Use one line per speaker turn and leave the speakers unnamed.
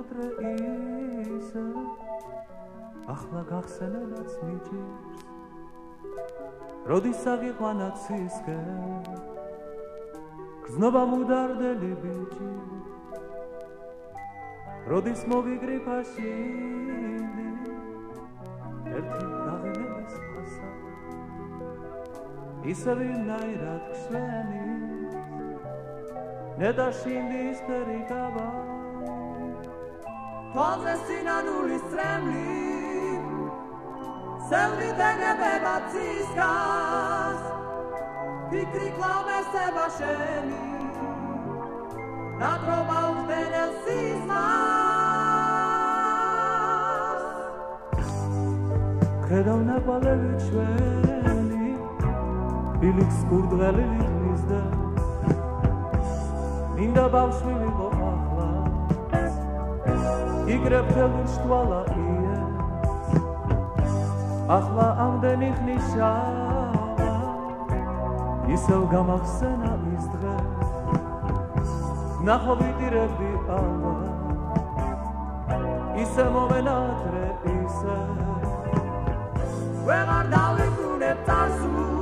ვეღარ დავიბრუნებ ისე ახლა გახსენებაც მიჭირს როდის აღიყვანა ცისკე გრძნობა მუდარდელი ბიჭი როდის მოგიგრიფა შინდი ერთი დაღინების ფასა ისე ვინაირად გშვენი ნეტა შინდის ფერიკაბა თვალზე სინანულის წრემლი სევრი დენებება ცისკას ფიქრი კლავესება შენი ნატრობა უხდენელს სისმას ქედავ ნაპალები ჩვენი ბილიქს კურდღელი ვიზდა მინდა ბავშვი ვიყო ახლა იგრებ თელურს თვალა ია ახლა ამდენი ხნის შავა ისევ გამახსენა ის დღე ნახო ვიტირებდი ალვა ისე მომენატრე ისე ვეღარ დავიბრუნებ წარსულს